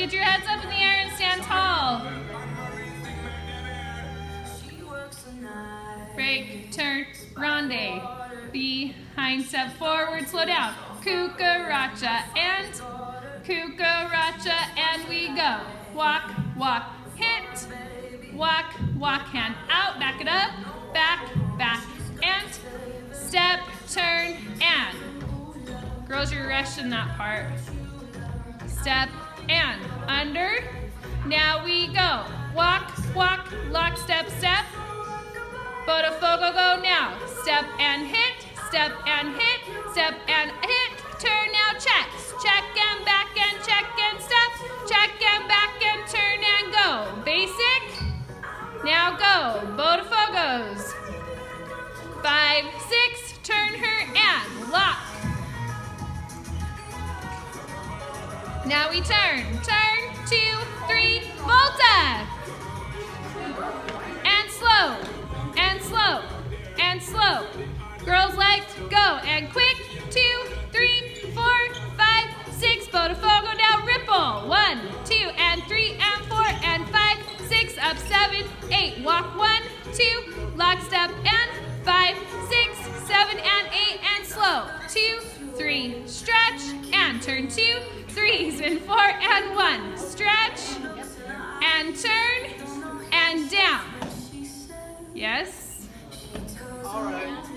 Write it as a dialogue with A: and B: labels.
A: get your heads up in the air and stand tall. Break, turn, ronde. Behind, step forward, slow down. Cucaracha and we go. Walk, walk, hit. Walk, walk, hand out, back it up. Back, back, and step, turn, and. Girls, you're rushing that part. Step, and under. Now we go. Walk, walk, lock, step, step. Botafogo, go now. Step and hit, step and hit, step and hit. Turn now, checks. Check and back and check and step. Check and back and turn and go. Basic. Now go. Botafogos. 5, 6, turn her and lock. Now we turn. Turn, 2, 3, volta. And slow. And slow, and slow. Girls' legs, go, and quick. 2, 3, 4, 5, 6. Botafogo, now ripple. 1, 2, and 3, and 4, and 5, 6, up 7, 8. Walk 1, 2, lock, step, and 5, 6, 7, and 8, and slow. 2, 3, stretch, and turn 2, 3s, and 4, and 1. Stretch, and turn, and down. Yes?
B: All right.